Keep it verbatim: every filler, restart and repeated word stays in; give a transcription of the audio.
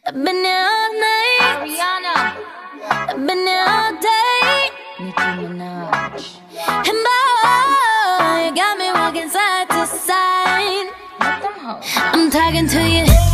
I've been here all night. Ariana. I've been here all day. Nicki Minaj. And boy, you got me walking side to side. I'm talking to you.